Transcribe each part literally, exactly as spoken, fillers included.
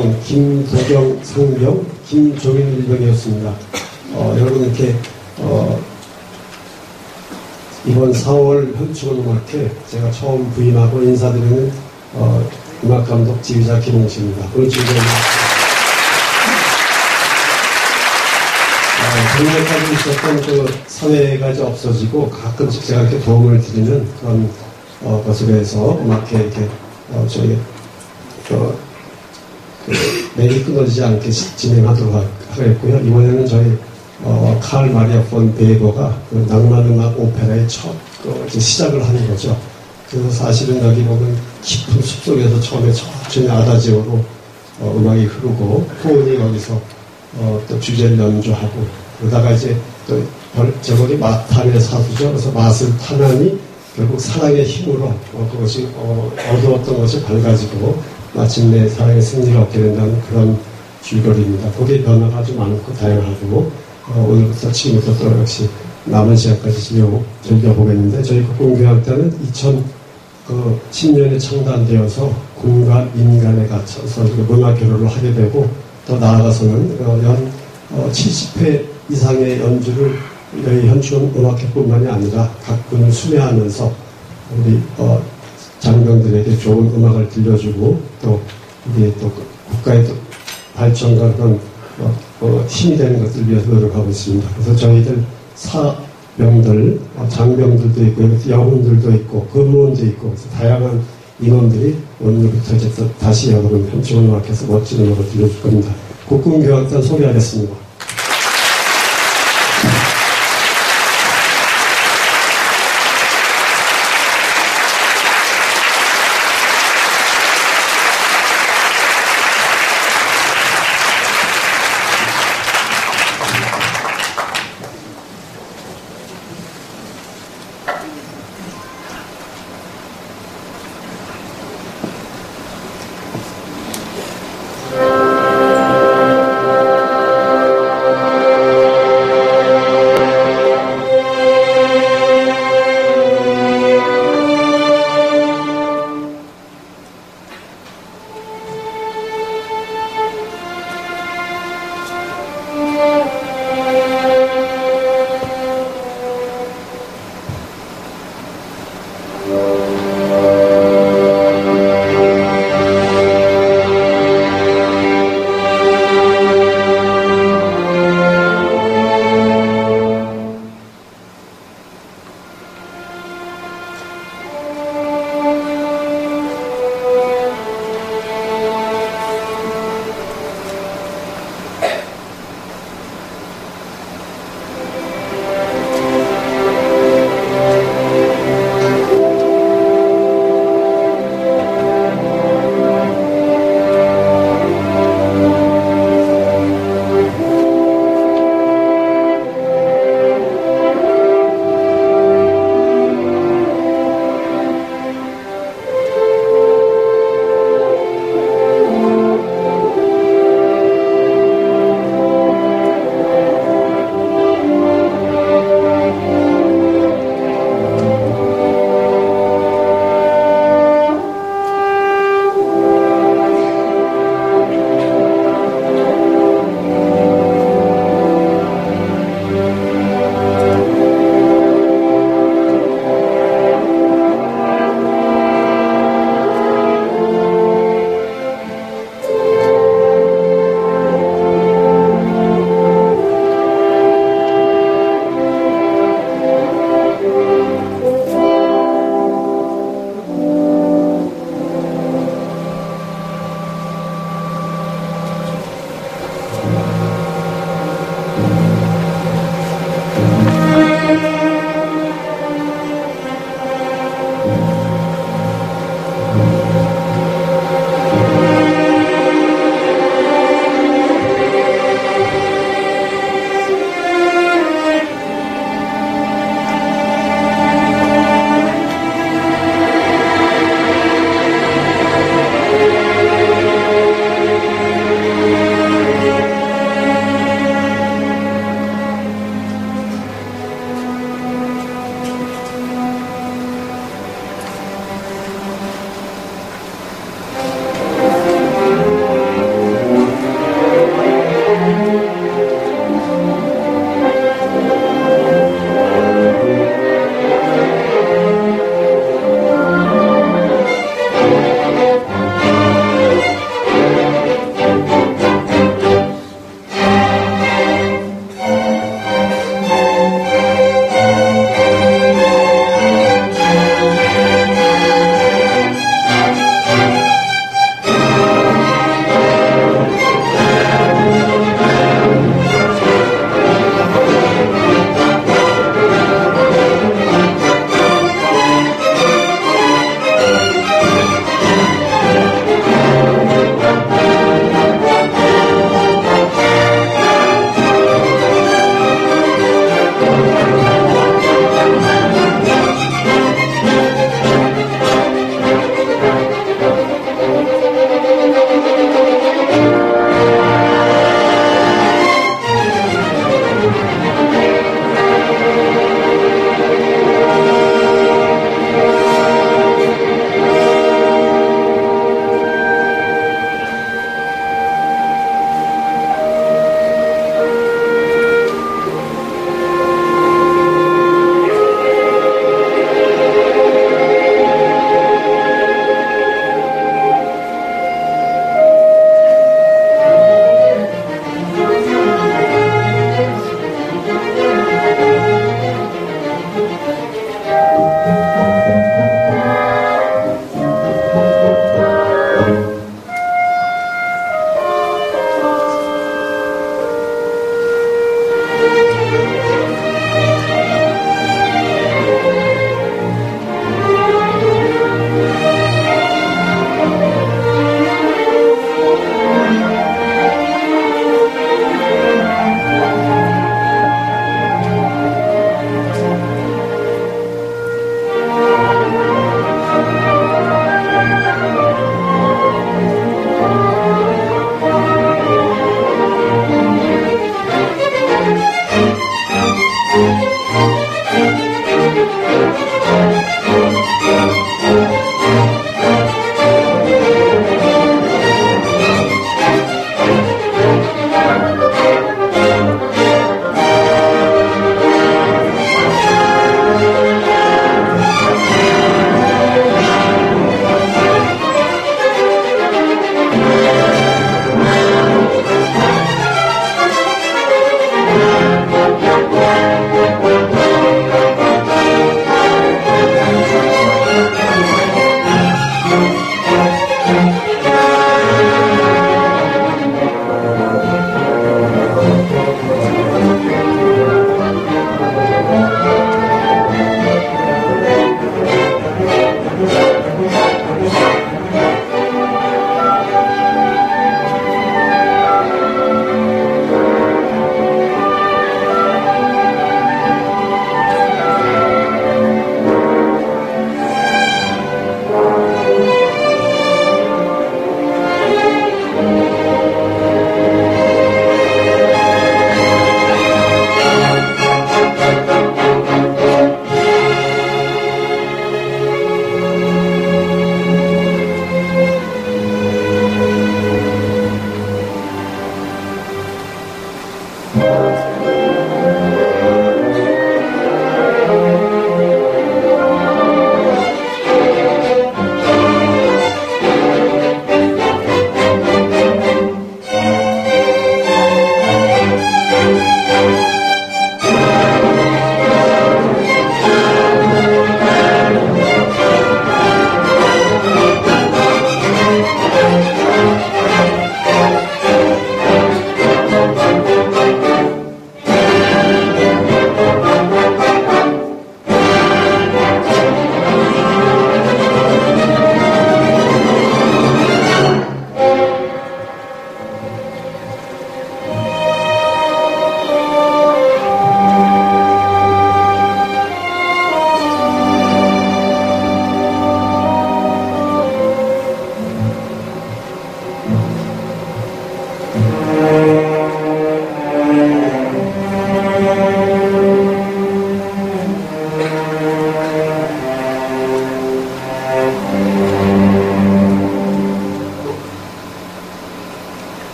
일병, 김도경 상병, 김종인 일병이었습니다. 어, 여러분 이렇게 어, 이번 사월 현충원음악회 제가 처음 부임하고 인사드리는 어, 음악감독 지휘자 김홍식입니다. 오늘 지금 작년까지 있었던 그 사회가 이제 없어지고 가끔씩 제가 이렇게 도움을 드리는 그런 어, 것에 서 음악회 이렇게 어, 저희 어, 그, 매일 끊어지지 않게 진행하도록 하겠고요. 이번에는 저희 어, 칼 마리아 폰 베이거가 그 낭만음악 오페라의 첫 그, 이제 시작을 하는 거죠. 그래서 사실은 여기 보면 깊은 숲속에서 처음에 천천히 아다지오로 어, 음악이 흐르고 호은이 거기서 어, 또 주제를 연주하고 그러다가 이제 또 제목이 마탄의 사수죠. 그래서 맛을 타나니 결국 사랑의 힘으로 어, 그것이 어, 어두웠던 것이 밝아지고 마침내 사랑의 승리를 얻게 된다는 그런 줄거리입니다. 거기에 변화가 아주 많고 다양하고 어, 오늘부터 지금부터 또 역시 남은 시간까지 즐겨, 즐겨보겠는데 저희 국공교학단은 이천십 년에 창단되어서 군과 민간에 갇혀서 문화 교류를 하게 되고 더 나아가서는 어, 연 어, 칠십 회 이상의 연주를 여기 현충원 음악회뿐만이 아니라 각 군을 수매하면서 우리 어, 장병들에게 좋은 음악을 들려주고 또 우리 또 국가의 또 발전과 그런 어, 어, 힘이 되는 것들 위해서 노력하고 있습니다. 그래서 저희들 사병들, 어, 장병들도 있고 여군들도 있고 근무원도 있고 그래서 다양한 인원들이 오늘부터 이제 또 다시 여러분 현충원 음악회에서 멋진 음악을 들려줄 겁니다. 국군교학단 소개하겠습니다.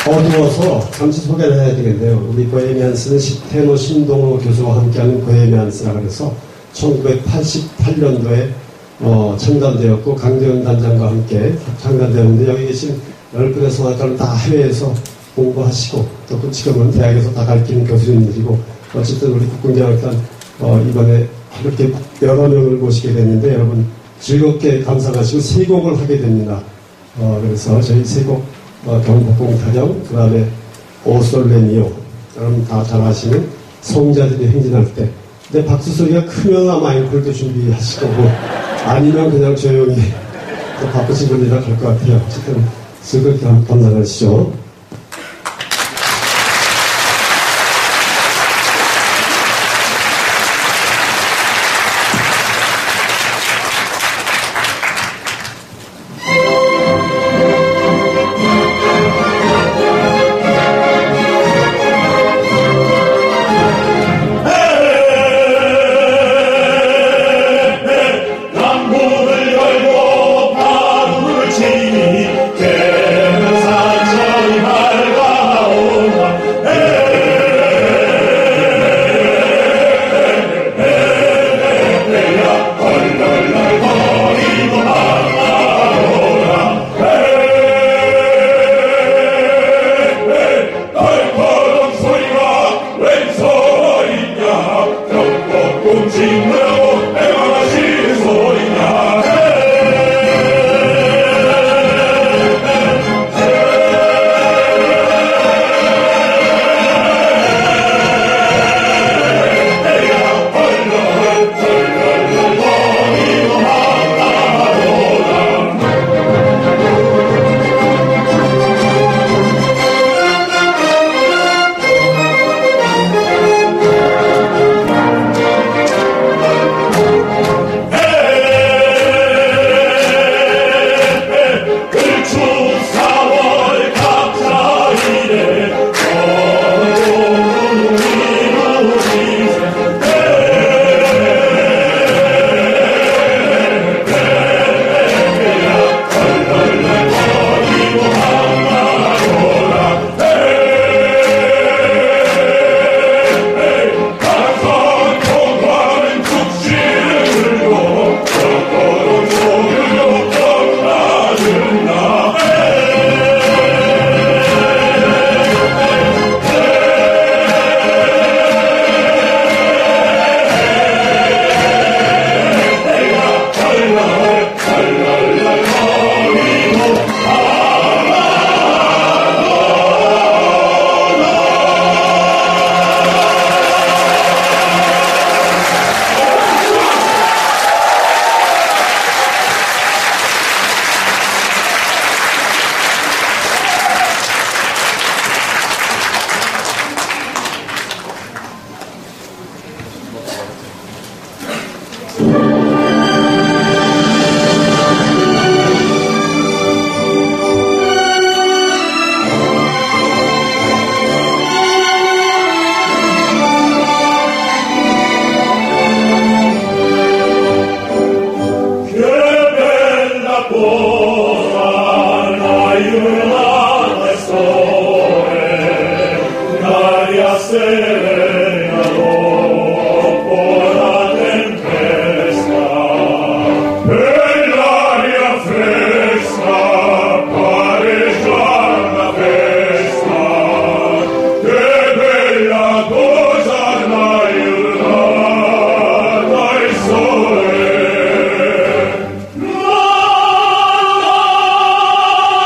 어두워서 잠시 소개를 해야 되겠네요. 우리 보헤미안스는 테너 신동호 교수와 함께하는 보헤미안스라고 해서 천구백팔십팔 년도에 어, 창단되었고 강대훈 단장과 함께 창단되었는데 여기 계신 열 분의 성악가는 다 해외에서 공부하시고 또 지금은 대학에서 다 가르치는 교수님들이고 어쨌든 우리 국궁대학단 어, 이번에 이렇게 여러 명을 모시게 됐는데 여러분 즐겁게 감상하시고 세 곡을 하게 됩니다. 어, 그래서 저희 세 곡 어, 경복궁 타령 그 다음에 오솔레니오 여러분 다 잘 아시는 성자들이 행진할 때 근데 박수 소리가 크면 아마 앵콜도 준비하실 거고 아니면 그냥 조용히 또 바쁘신 분이라 갈 것 같아요. 어쨌든 즐겁게 감상하시죠.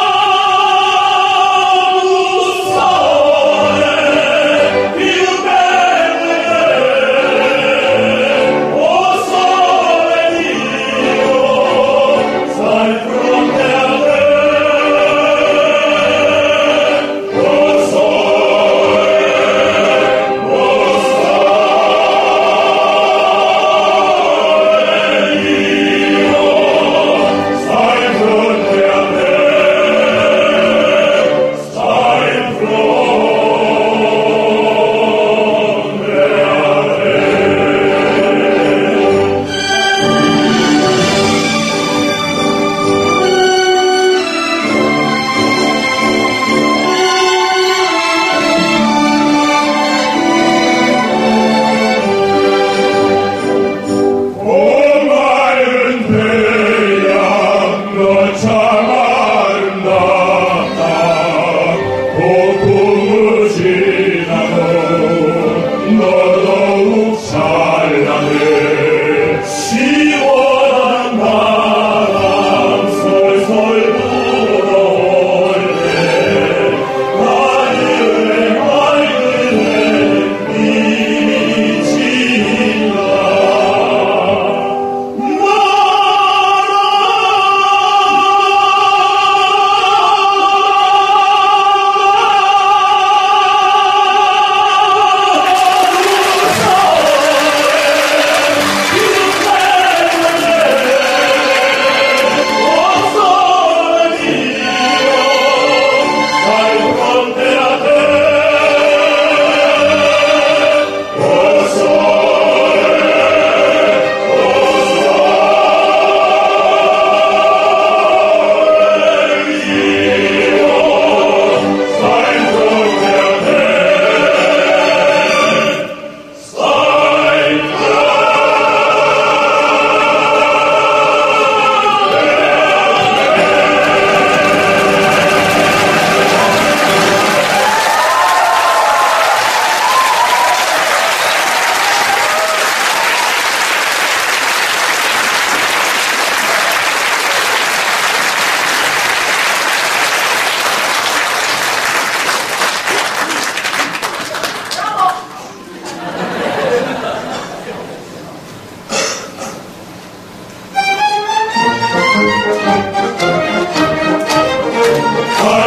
You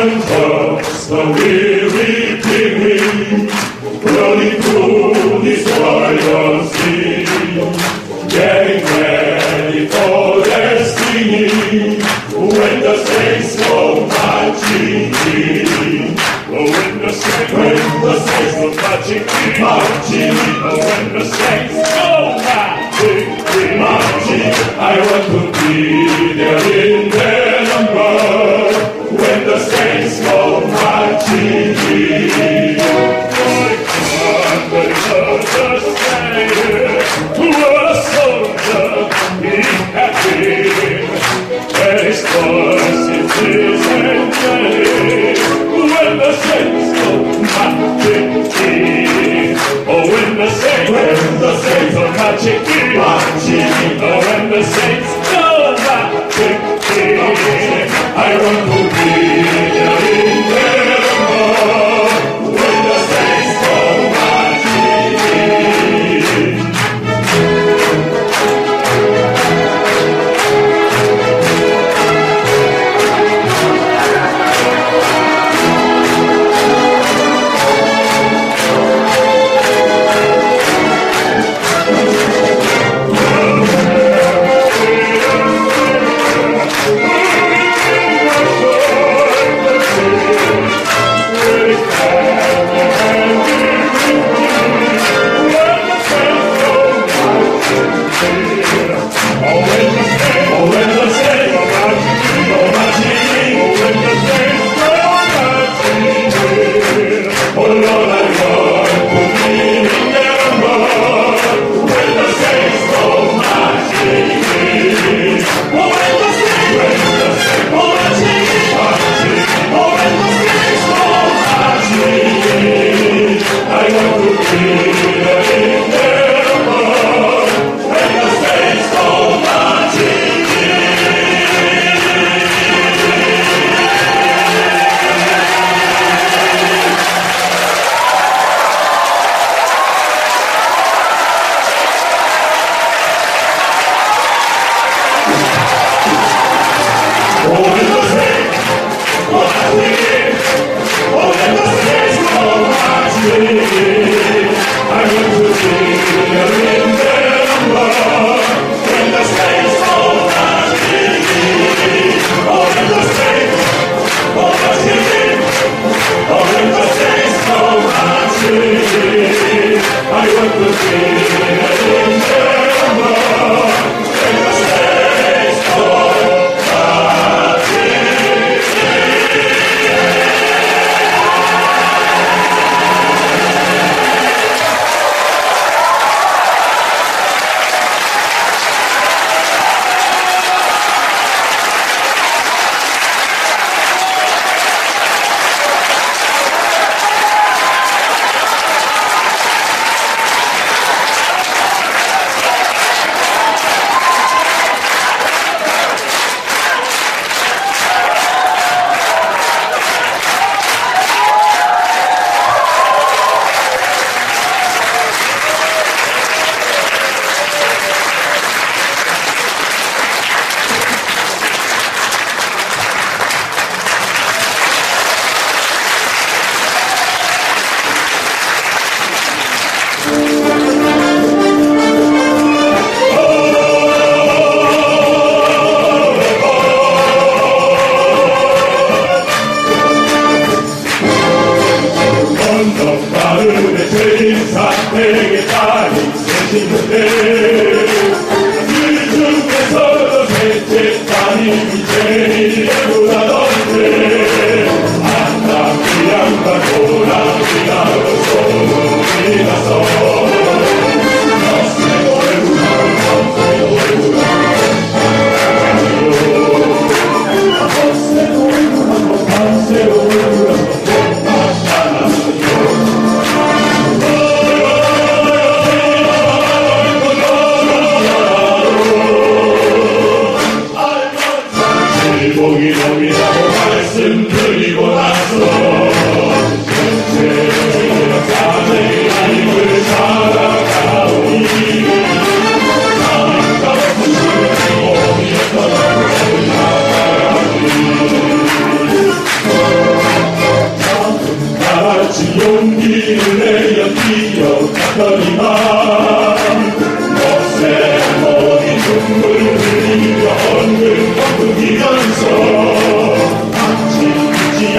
the weary king, running through this royal sea, getting ready for their singing, when the saints go marching in. Oh, when the saints, when the saints go marching in, marching in. Oh, when the saints go marching in, marching, I want to be there in their number. When the saints go marching in, under the Savior, what a soldier he had been. Where his voice is angelic. When the saints go marching in, oh, when the saints, when the saints go marching in, marching, oh, when the saints go marching in, I want to be there in their number. When the saints go marching in.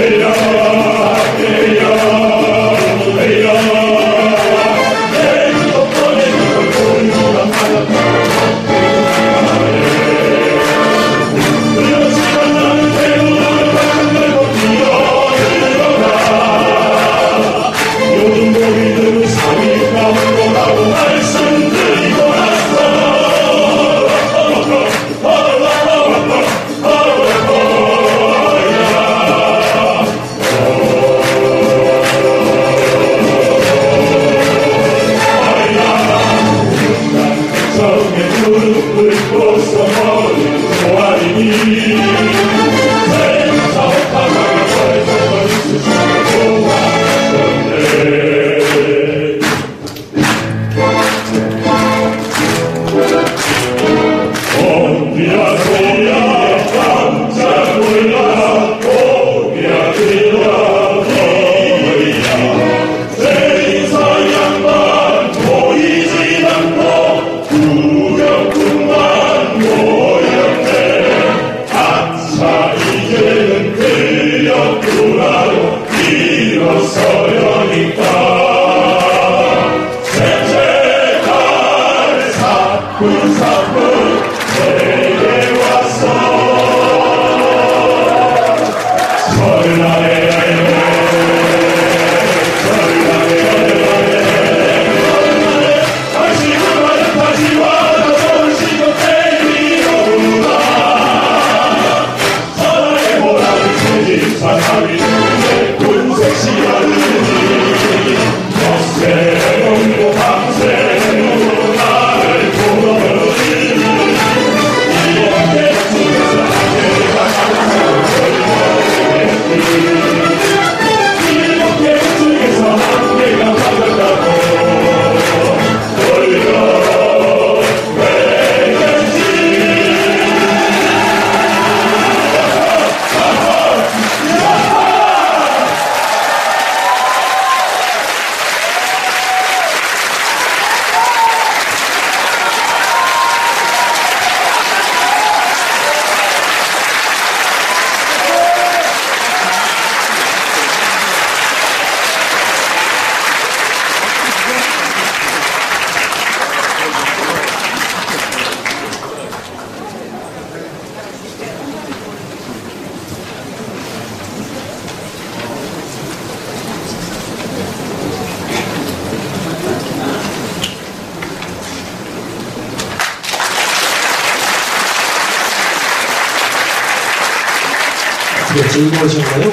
네, 즐거우셨나요?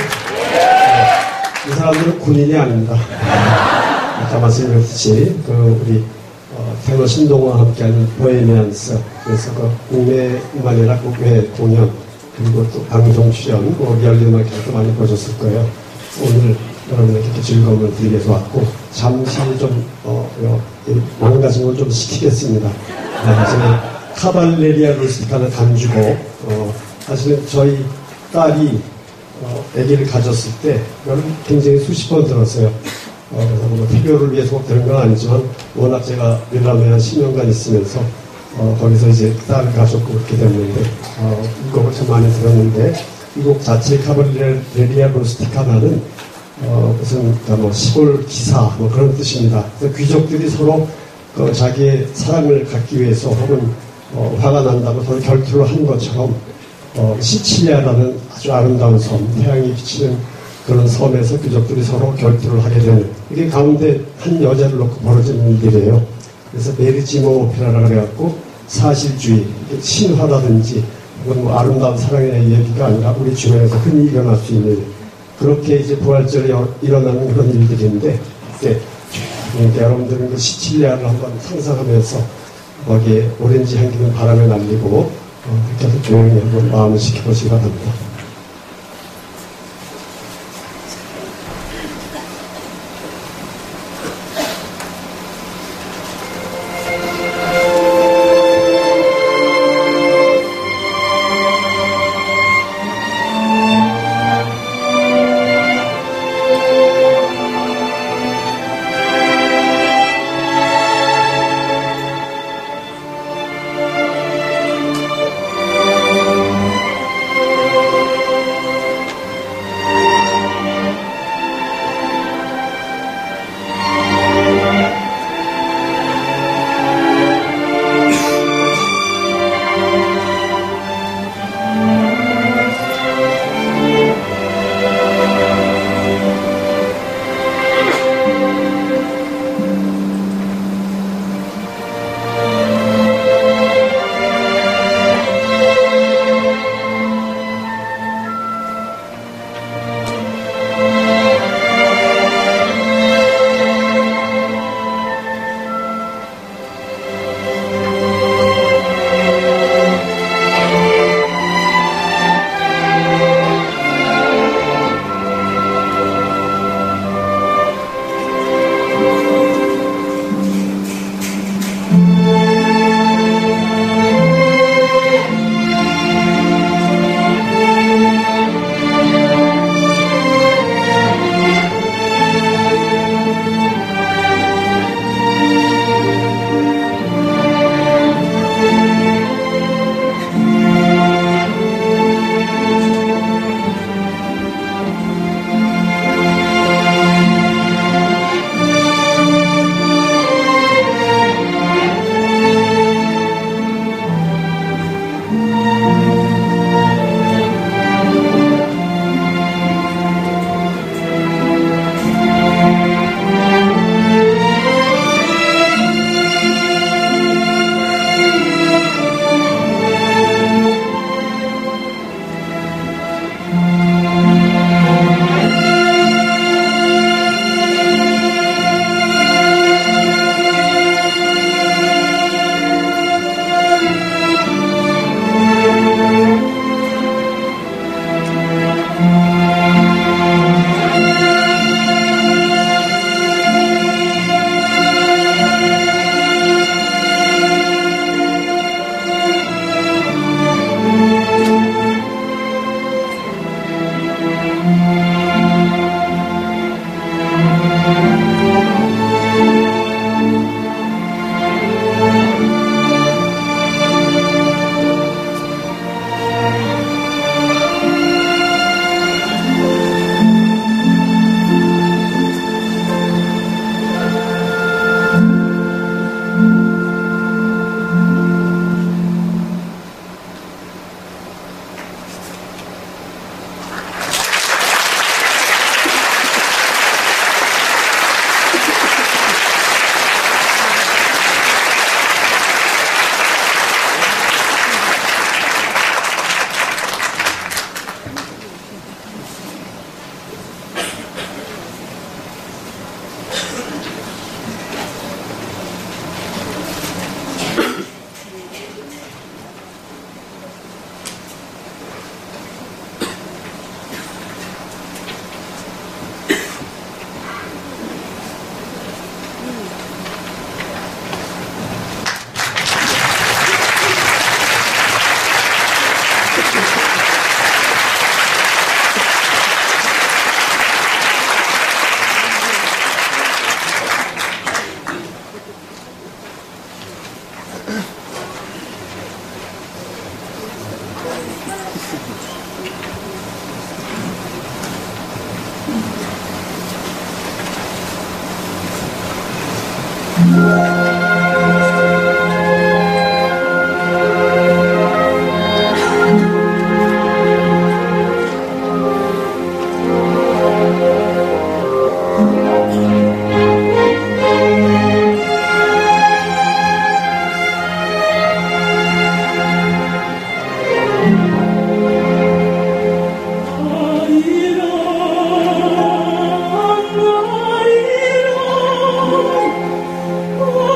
이 사람들은 군인이 아닙니다. 아까 말씀드렸듯이 그 우리 어, 테너 신동호와 함께하는 보헤미안스, 그래서 그 국내뿐만 아니라 국외 공연 그리고 또 방송 출연, 뭐 리얼리 음악회도 많이 보셨을 거예요. 오늘 여러분에게 이렇게 즐거움을 드리기 위해서 왔고 잠시 좀 어, 망가진 걸 좀 시키겠습니다. 네, 저희 카발레리아 루스티카는 단주고 어, 사실은 저희 딸이 어, 아기를 가졌을 때 저는 굉장히 수십 번 들었어요. 어, 그래서 뭐 태교를 위해서 꼭 들은 건 아니지만 워낙 제가 밀라노에 한 십 년간 있으면서 어, 거기서 이제 딸을 가졌고 그렇게 됐는데 어, 이 곡을 참 많이 들었는데 이 곡 자체 카발레리아 루스티카나는 어, 무슨 그러니까 뭐 시골 기사 뭐 그런 뜻입니다. 그래서 귀족들이 서로 그 자기의 사랑을 갖기 위해서 혹은 어, 화가 난다고 서로 결투를 한 것처럼 어, 시칠리아라는 아주 아름다운 섬, 태양이 비치는 그런 섬에서 귀족들이 서로 결투를 하게 되는, 이게 가운데 한 여자를 놓고 벌어지는 일이래요. 그래서 메리지모 오페라라 그래갖고 사실주의, 신화라든지 혹은 뭐 아름다운 사랑의 얘기가 아니라 우리 주변에서 흔히 일어날 수 있는, 그렇게 이제 부활절에 일어나는 그런 일들인데, 이제 그러니까 여러분들은 그 시칠리아를 한번 상상하면서 거기에 오렌지 향기는 바람에 날리고 어, 그렇게 해서 조용히 한번 마음을 식혀보시기 바랍니다. Oh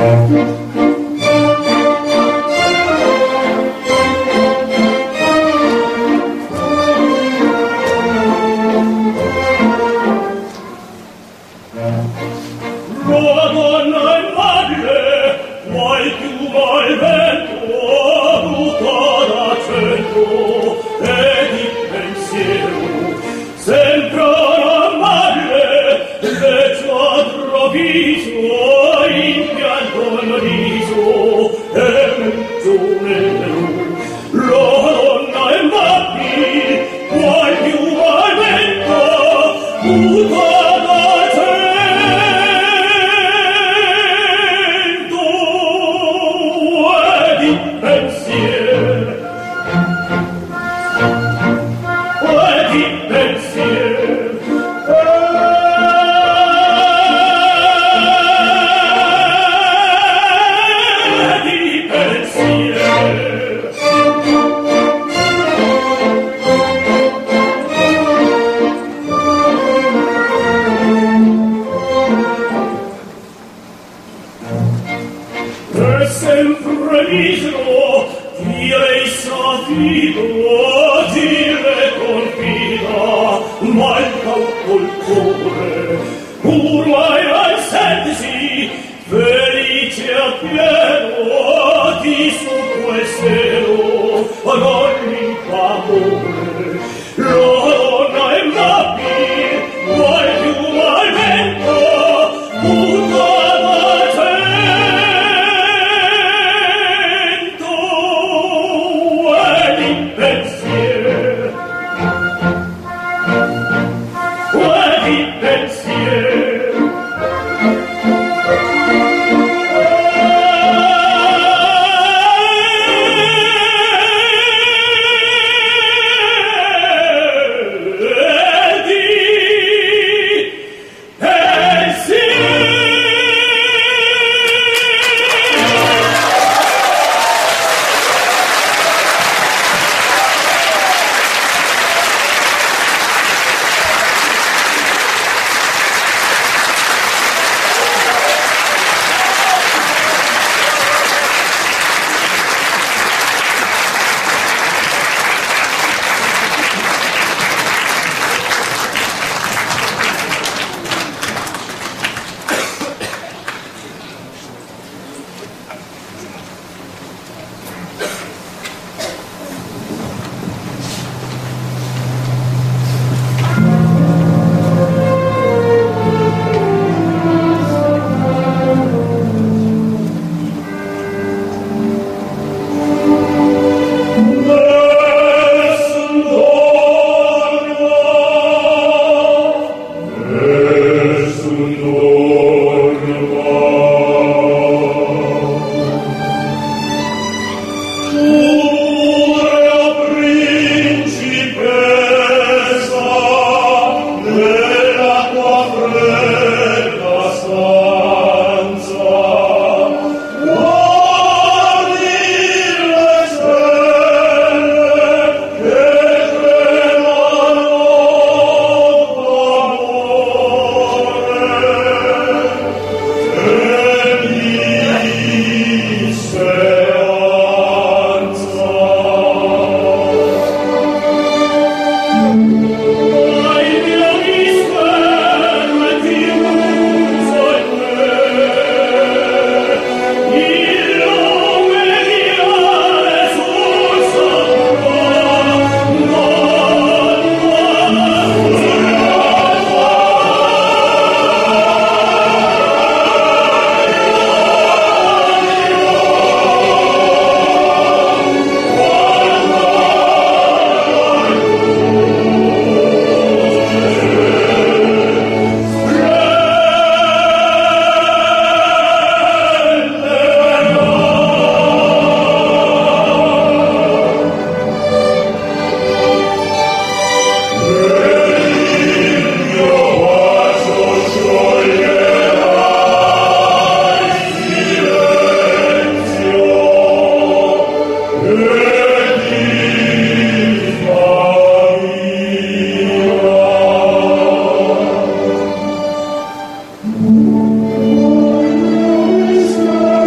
Thank you.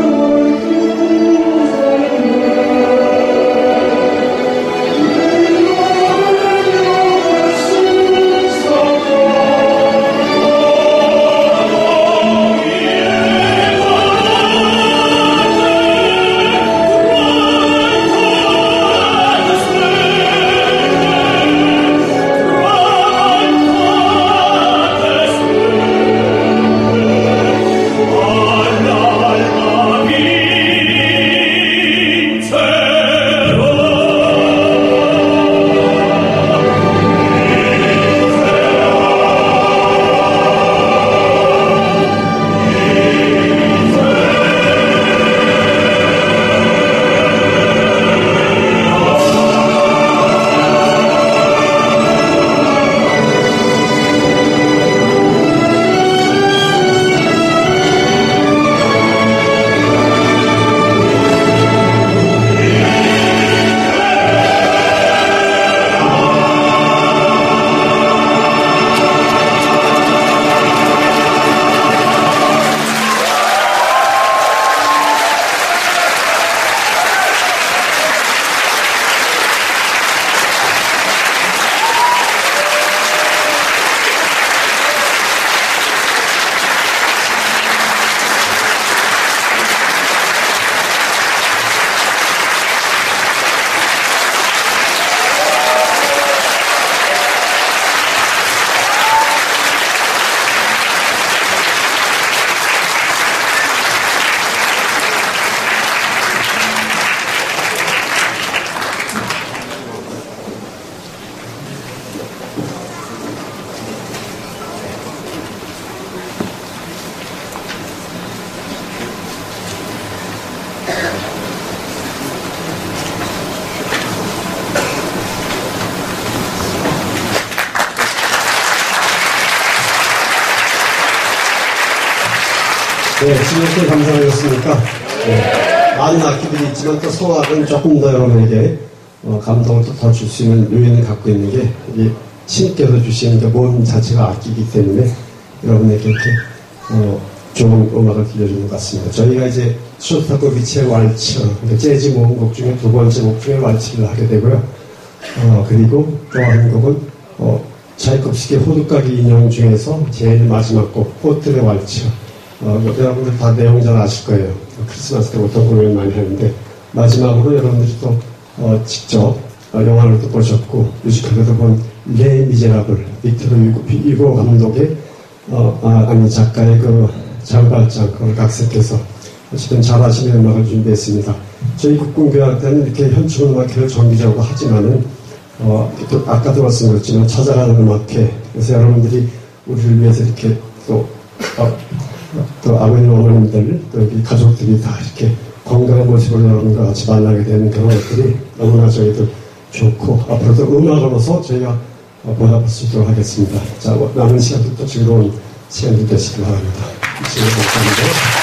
네, 즐겁게 감상하셨습니까? 네, 많은 악기들이 있지만 또 성악은 조금 더 여러분에게 어, 감동을 더 줄 수 있는 요인을 갖고 있는 게 이 신께서 주신 그 몸 자체가 악기이기 때문에 여러분에게 이렇게 어, 좋은 음악을 들려주는 것 같습니다. 저희가 이제 쇼스타코비치의 왈츠, 그러니까 재즈 모음곡 중에 두 번째 곡 중에 왈츠를 하게 되고요. 어, 그리고 또 한 곡은 어, 차이콥스키의 호두까기 인형 중에서 제일 마지막 곡, 호텔의 왈츠. 어, 여러분들 다 내용 잘 아실 거예요. 크리스마스 때 보통 공연 많이 하는데 마지막으로 여러분들이 또 어, 직접 어, 영화를 또 보셨고 뮤지컬에도 본 레 미제라블, 빅토르 유고 감독의 어, 아, 아니 작가의 그 자우발장 그걸 각색해서 어쨌든 잘하시는 음악을 준비했습니다. 저희 국군교향 이렇게 현충음악회를 정기적으로 하지만은 어, 또 아까도 말씀드렸지만 찾아가는 음악회, 그래서 여러분들이 우리를 위해서 이렇게 또 어, 또 아버님, 어머님들, 또 여기 가족들이 다 이렇게 건강한 모습으로 여러분과 같이 만나게 되는 그런 것들이 너무나 저희들 좋고, 앞으로도 음악으로서 저희가 보답할 수 있도록 하겠습니다. 자, 남은 시간도 또 즐거운 시간이 되시길 바랍니다. 지금 감사합니다.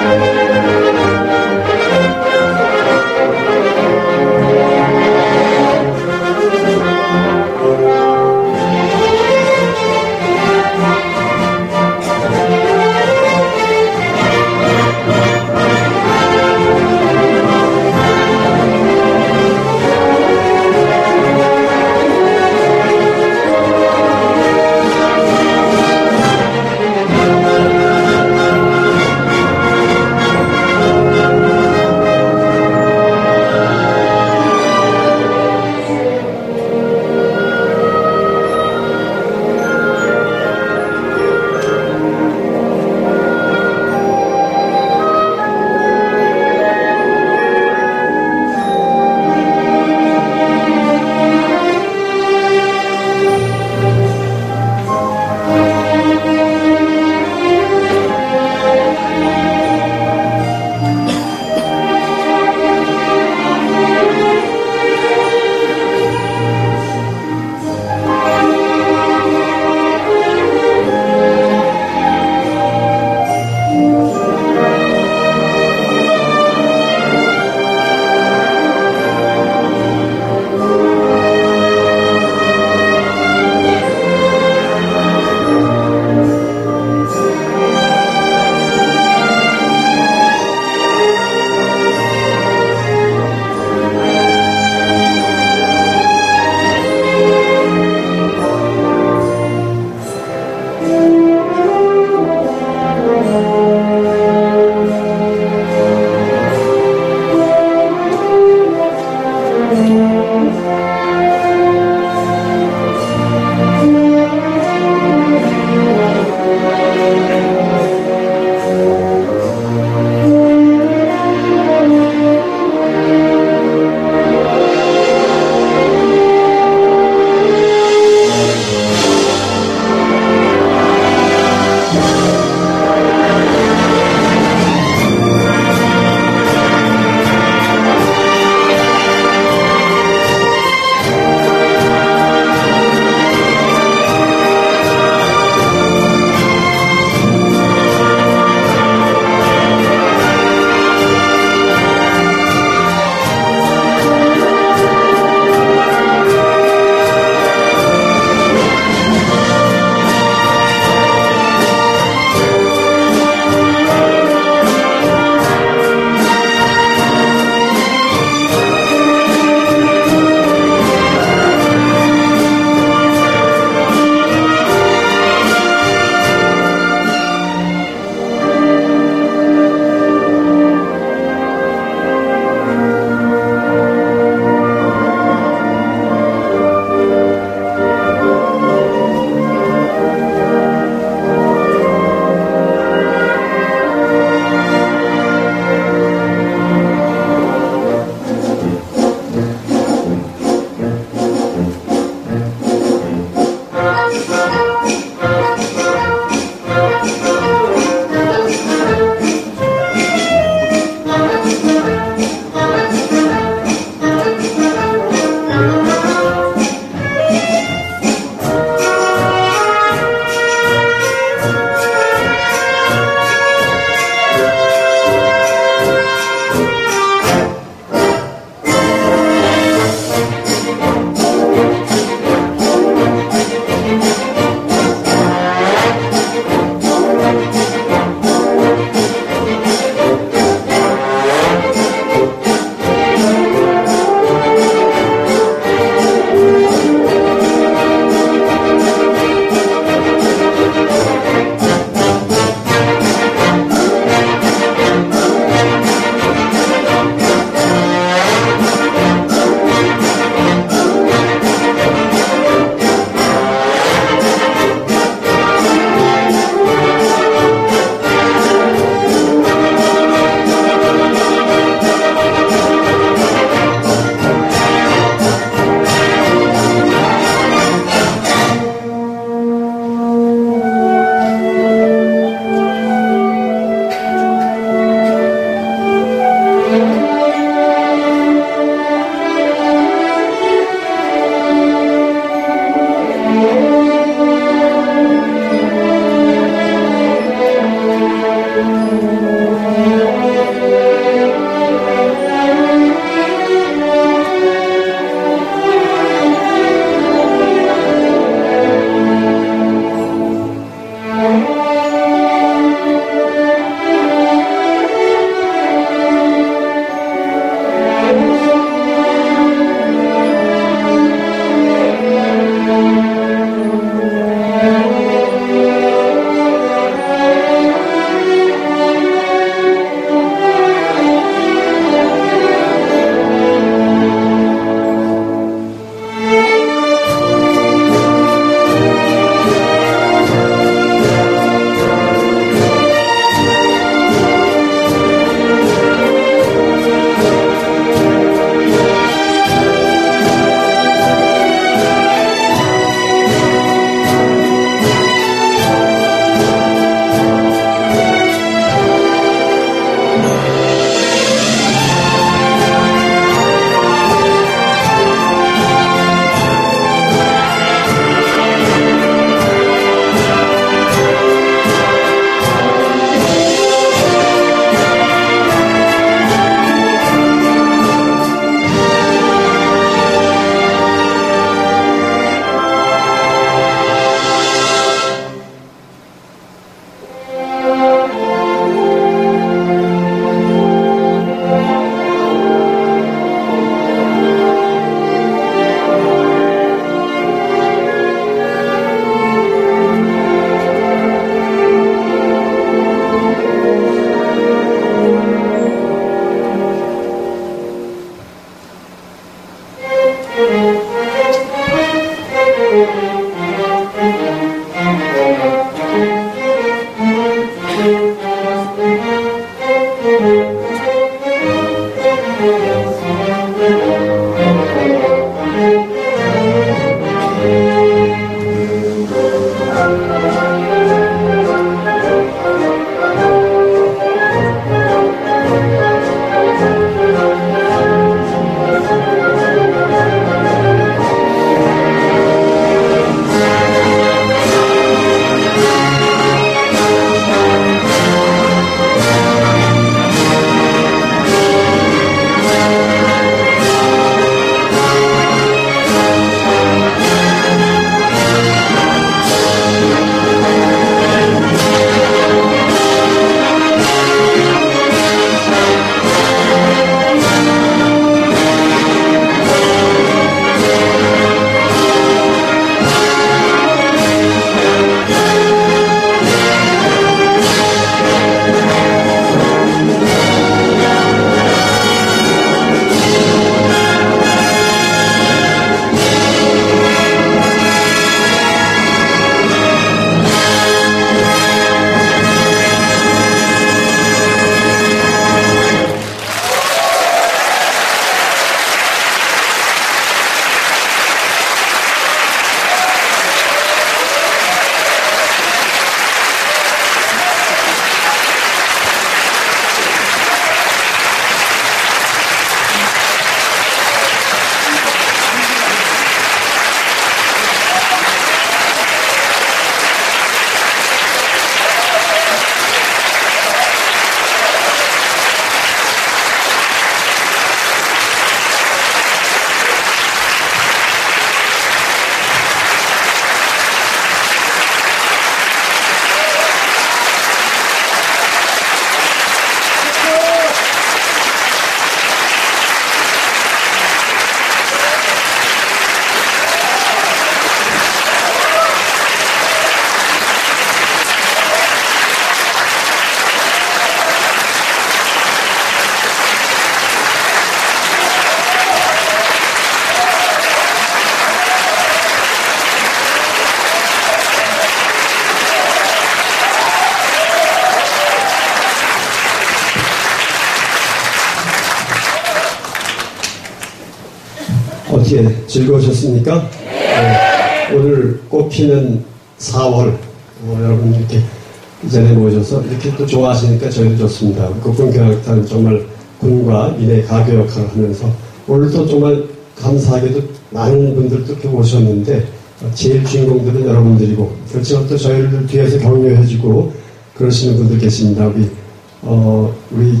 어떻게 즐거우셨습니까? 네. 오늘 꽃피는 사월, 어, 여러분 이렇게 이 자리에 모여줘서 이렇게 또 좋아하시니까 저희도 좋습니다. 국군교향악단 정말 군과 민의 가교 역할을 하면서 오늘도 정말 감사하게도 많은 분들도 이렇게 오셨는데 제일 주인공들은 여러분들이고 그렇지만 또 저희를 뒤에서 격려해주고 그러시는 분들 계십니다. 우리 어, 우리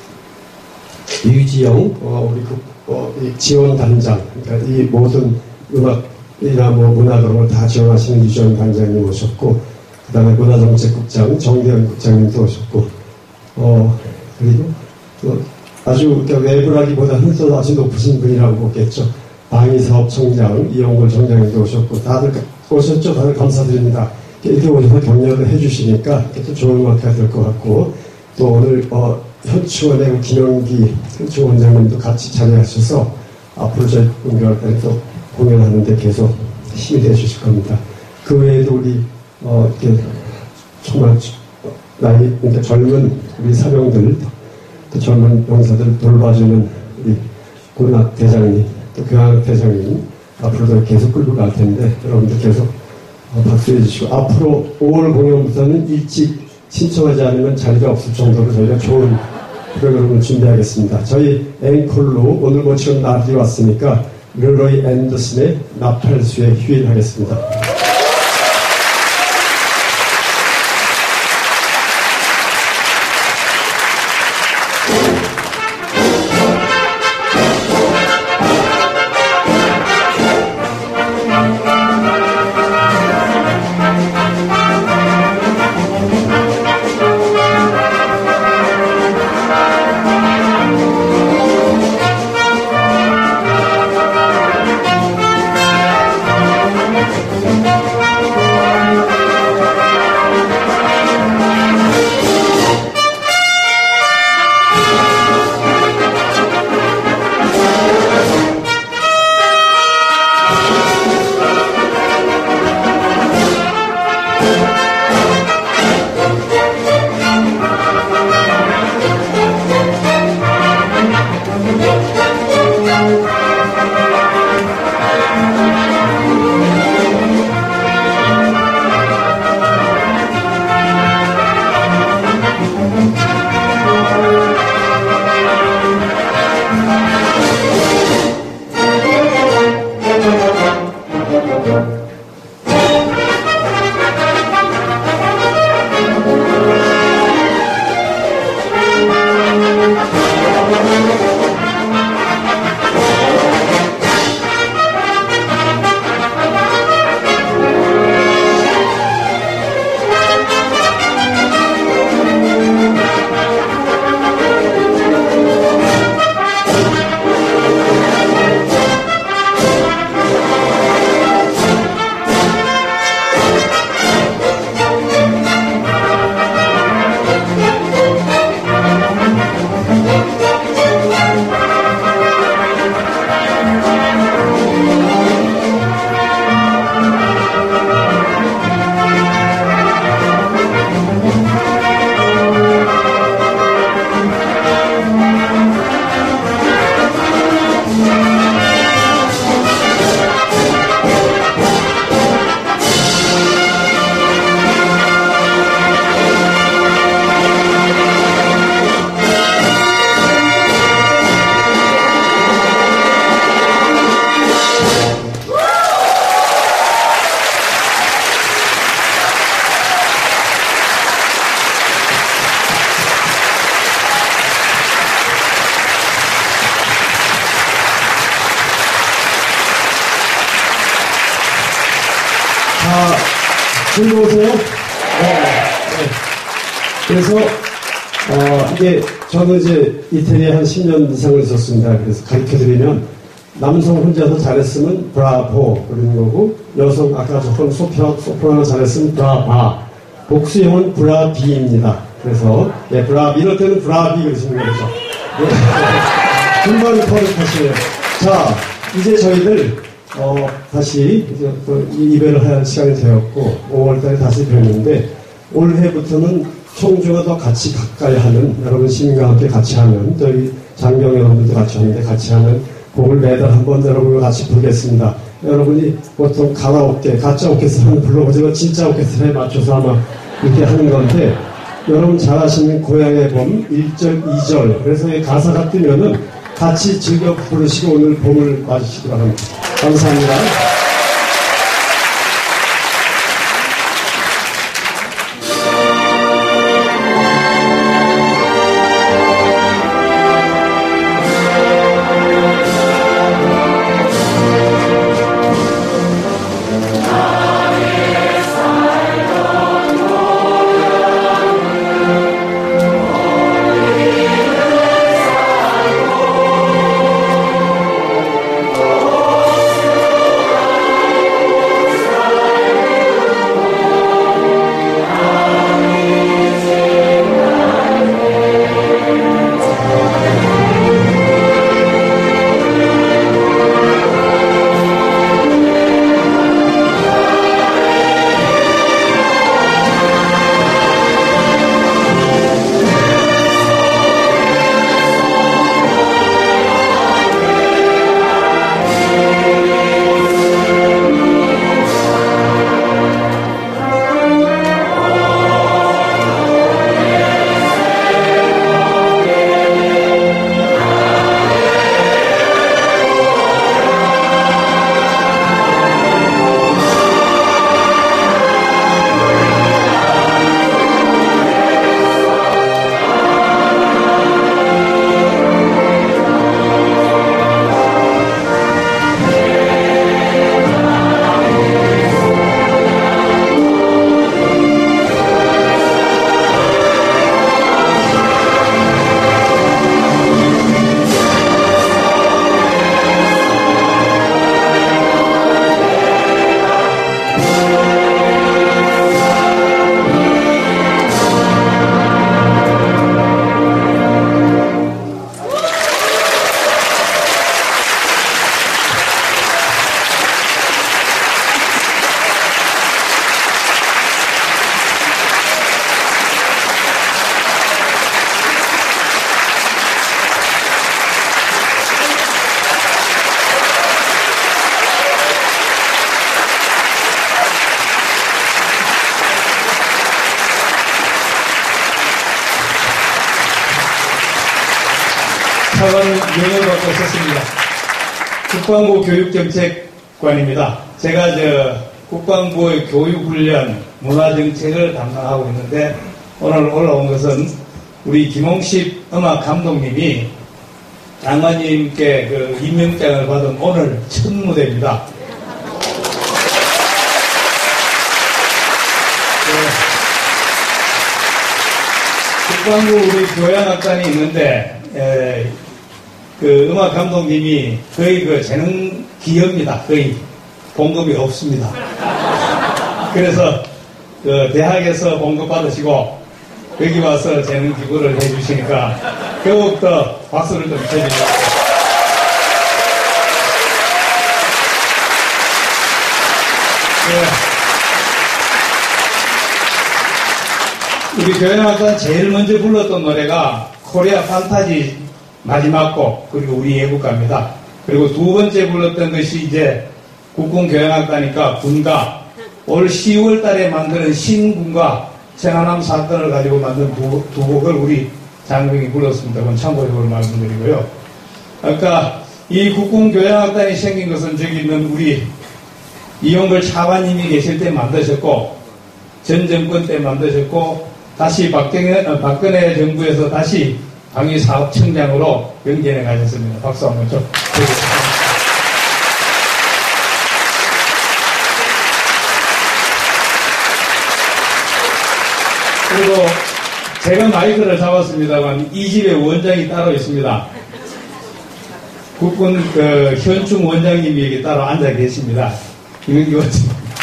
유지영 어, 우리 그, 어, 이 지원단장 그러니까 이 모든 음악이나 뭐 문화 그런 걸 다 지원하시는 유지영 단장님 오셨고 그 다음에 문화정책국장 정대현 국장님도 오셨고 어, 그리고 또 아주 외부라기보다 흔서 아주 높으신 분이라고 보겠죠. 방위사업청장 이용걸 청장님도 오셨고 다들 오셨죠. 다들 감사드립니다. 이렇게 오셔서 격려를 해주시니까 또 좋은 음악가 될 것 같고 또 오늘 어, 현충원의 김영기 현충원장님도 같이 참여하셔서 앞으로 저희 군교학단에 또 공연하는데 계속 힘이 되주실 겁니다. 그 외에도 우리 어, 이렇게 정말 나이 그러니까 젊은 우리 사병들 또 젊은 병사들 돌봐주는 우리 군악 대장님 또 교향악 대장님 앞으로도 계속 끌고 갈 텐데 여러분들 계속 어, 박수해 주시고 앞으로 오월 공연부터는 일찍 신청하지 않으면 자리가 없을 정도로 저희가 좋은 프로그램을 준비하겠습니다. 저희 앵콜로 오늘 모처럼 날이 왔으니까 르로이 앤더슨의 나팔수에 휴일하겠습니다. 즐거우세요? 네. 네. 그래서, 어, 이게, 저는 이제 이태리에 한 십 년 이상을 있었습니다. 그래서 가르쳐드리면, 남성 혼자서 잘했으면 브라보, 그러는 거고, 여성, 아까 조금 소프라, 소프라노 잘했으면 브라바, 복수형은 브라비입니다. 그래서, 네, 브라비, 이럴 때는 브라비 그러시는 거죠. 네. 금방 터득하시네요. 자, 이제 저희들, 어, 다시, 이제 또 이별을 할 시간이 되었고, 오월 달에 다시 뵙는데, 올해부터는 청주가 더 같이 가까이 하는, 여러분 시민과 함께 같이 하는, 저희 장경 여러분들도 같이 하는데 같이 하는 곡을 매달 한번 여러분과 같이 부르겠습니다. 여러분이 보통 가라오케, 가짜 오케스트라는 불러보지만 진짜 오케스트라에 맞춰서 아마 이렇게 하는 건데, 여러분 잘 아시는 고향의 봄 일 절, 이 절, 그래서 이 가사가 뜨면은 같이 즐겨 부르시고 오늘 봄을 맞으시기 바랍니다. 감사합니다. 차관 명예를 받고 있었습니다. 국방부 교육정책관입니다. 제가 저 국방부의 교육훈련, 문화정책을 담당하고 있는데 오늘 올라온 것은 우리 김홍식 음악 감독님이 장관님께 그 임명장을 받은 오늘 첫 무대입니다. 네. 국방부 우리 교향악단이 있는데 에, 그 음악 감독님이 거의 그 재능 기여입니다. 거의 봉급이 없습니다. 그래서 그 대학에서 봉급 받으시고 여기 와서 재능 기부를 해주시니까 더욱더 박수를 좀 쳐주세요. 네. 우리 교향악단 제일 먼저 불렀던 노래가 코리아 판타지 마지막 곡, 그리고 우리 애국가입니다. 그리고 두 번째 불렀던 것이 이제 국군교향악단이니까 군가, 올 시월 달에 만드는 신군가, 천안함 사건을 가지고 만든 두, 두 곡을 우리 장병이 불렀습니다. 그건 참고적으로 말씀드리고요. 아까 이 국군교향악단이 생긴 것은 저기 있는 우리 이용걸 차관님이 계실 때 만드셨고, 전 정권 때 만드셨고, 다시 박정희, 박근혜 정부에서 다시 방위사업청장으로 연기해 가셨습니다. 박수 한번 좀 드리겠습니다. 그리고 제가 마이크를 잡았습니다만 이 집에 원장이 따로 있습니다. 국군 그 현충 원장님이 여기 따로 앉아 계십니다. 김영기 원장.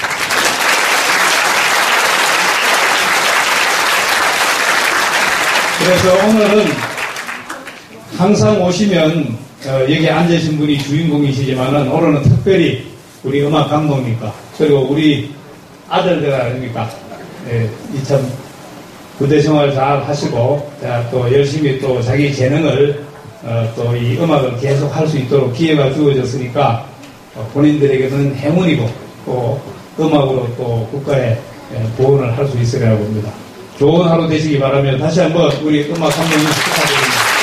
그래서 오늘은 항상 오시면 어, 여기 앉으신 분이 주인공이시지만은 오늘은 특별히 우리 음악 감독님과 그리고 우리 아들들 아닙니까? 예, 이참 부대 생활 잘 하시고 자, 또 열심히 또 자기 재능을 어, 또 이 음악을 계속 할 수 있도록 기회가 주어졌으니까 어, 본인들에게는 행운이고 또 음악으로 또 국가의 보온을 할 수 있으리라고 봅니다. 좋은 하루 되시기 바라며 다시 한번 우리 음악 감독님 축하드립니다.